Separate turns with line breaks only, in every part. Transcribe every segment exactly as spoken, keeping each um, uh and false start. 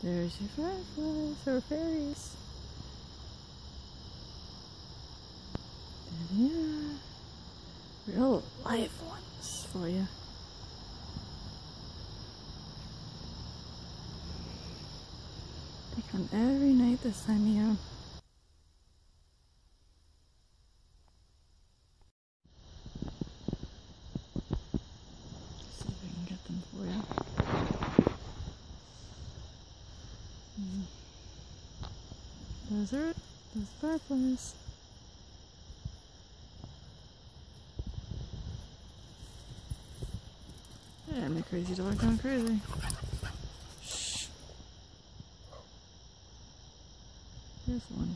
There's your fireflies, or fairies. There they are. Real life ones for you. They come every night this time of year. See if I can get them for you. Those are it. Those fireflies. And the crazy dog going crazy. Shh. Here's one.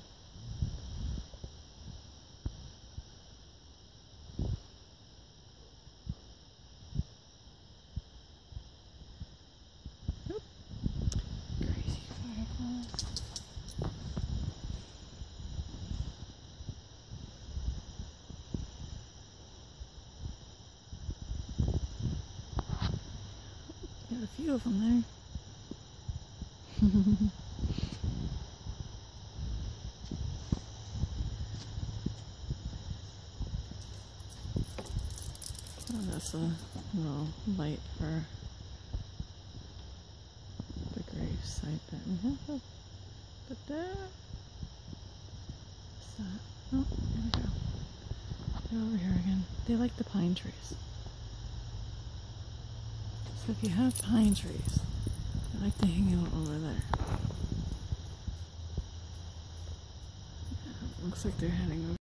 Oop. Crazy fireflies. Got a few of them there. Oh, that's a little light for the grave site that we have. But there. What's that? Oh, here we go. They're over here again. They like the pine trees. So if you have pine trees, I like to hang out over there. Yeah, looks like they're heading over.